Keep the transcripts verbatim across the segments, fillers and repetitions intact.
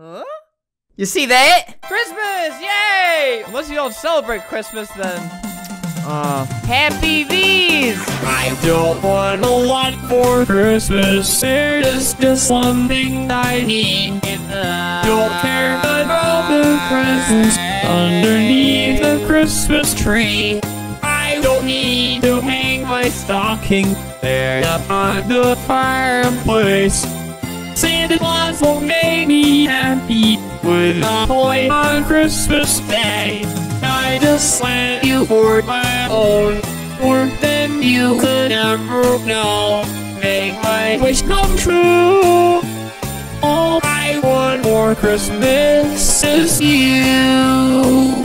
Huh? You see that? Christmas! Yay! Unless you don't celebrate Christmas, then... Uh, Happy V's! I don't want a lot for Christmas. There's just one thing I need. Uh, don't care about the presents underneath the Christmas tree. I don't need to hang my stocking there up on the fireplace. Santa Claus won't make me happy with a toy on Christmas Day. I just want you for my own, more than you could ever know. Make my wish come true. All I want for Christmas is you.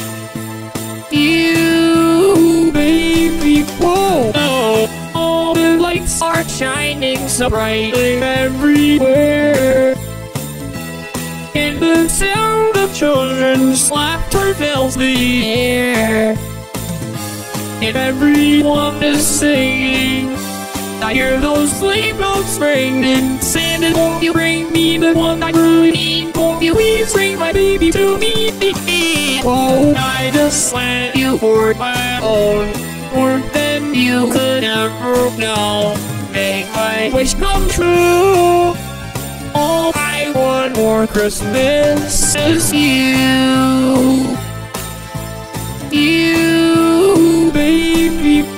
You, baby. Whoa. Oh, all the lights are shining so brightly everywhere. And the sound of children's laughter fills the air. And everyone is singing. I hear those sleigh bells ringing. Santa, won't you bring me the one I really need? Won't you please bring my baby to me? Oh, I just want you for my own, more than you could ever know. Make my wish come true. All I want for Christmas is you. You, baby.